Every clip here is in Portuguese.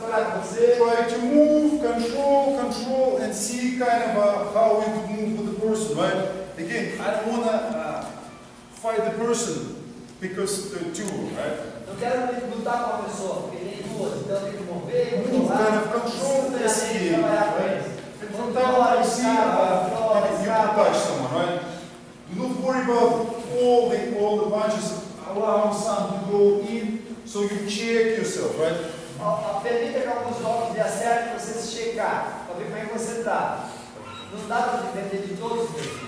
Try to move, control, and see kind of how we would move with the person, right? Again, I don't want to fight the person because they're two, right? Não quero lutar com a pessoa, porque tem duas, então tem que mover, move, kind of control this game, right? And from time on, you see, you can touch someone, right? Do not worry about all the punches. Allow some to go in, so you check yourself, right? Permita que alguns golpes dê certo para você se checar, para ver como é que você está. Não dá para depender de todos eles.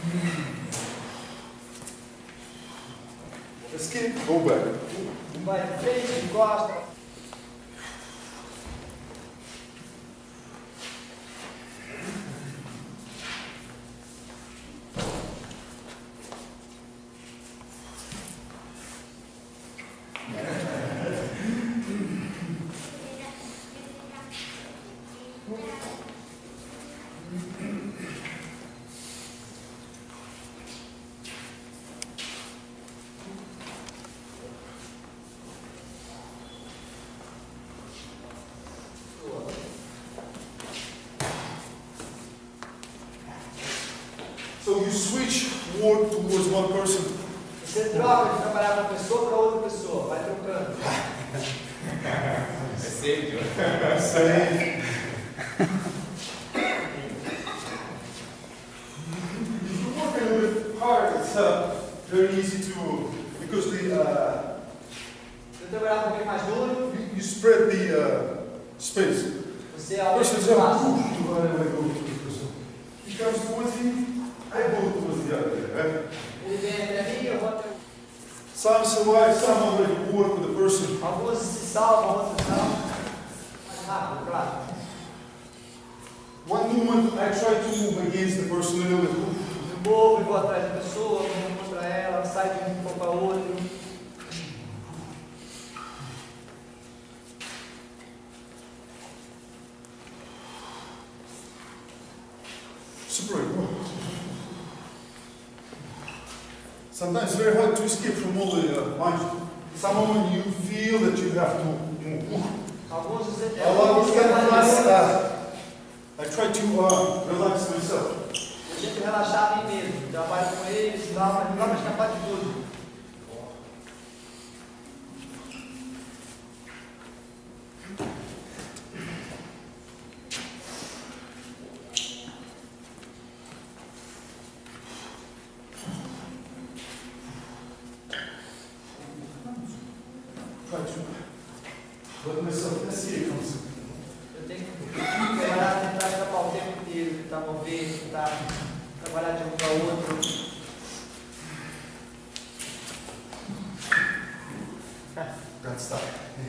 Escape, go back. Vai de frente, de costa. So you switch work towards one person. Você troca de trabalhar com uma pessoa para outra pessoa, vai trocando. É sério. Safe. If you work a little bit hard, it's very easy to, because Se trabalhar um pouquinho mais duro, you spread the space. você aumenta o Person espaço. He comes towards me, I go towards the other, right? Ele vem até mim, eu vou até. Some survive, some already work with the person. Alguns se salvam, outros não. Mais rápido, claro. One movement, I try to move against the person a little bit. Eu movo e vou atrás da pessoa, vou contra ela, sai de um para outro. Super good. Sometimes it's very hard to escape from all the punches. Some moment you feel that you have to move. Alguns você I try to relax myself. eu tento relaxar a mim mesmo. Trabalho com eles, mas não dá para escapar de tudo. Try to let myself, let's see it comes. Eu tenho que trabalhar, tentar escapar o tempo inteiro, tentar mover, tentar trabalhar de um para o outro. Got stuck.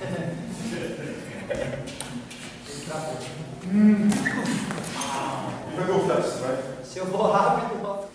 If I go fast, right? Se eu vou rápido, eu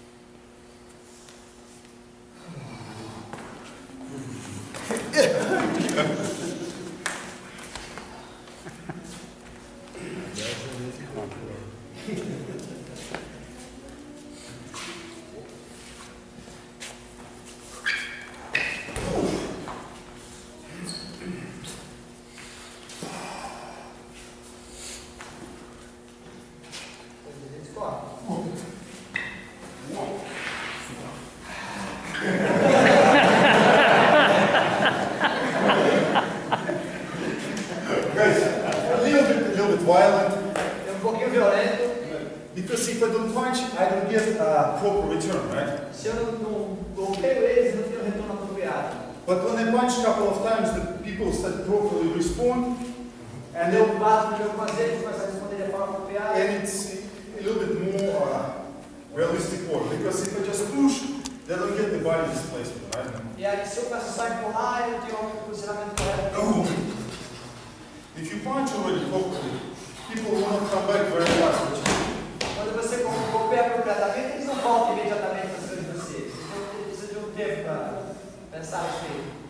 violent. É um pouquinho violento. Because if I don't punch, I don't get a proper return, right? Se eu não golpeio eles, não tenho retorno apropriado. But when I punch a couple of times, the people start properly respond, and Eu bato no meu fazer, começo a responder de forma apropriada. and it's a little bit more realistic work. Because if I just push, they don't get the body displacement, right? E aí, se eu começo a empurrar, eu tenho um posicionamento correto. Oh. If you punch already properly, people will not come back very fast. Quando você golpeia apropriadamente, eles não voltam imediatamente para cima de você. Então, precisa de um tempo para pensar a respeito.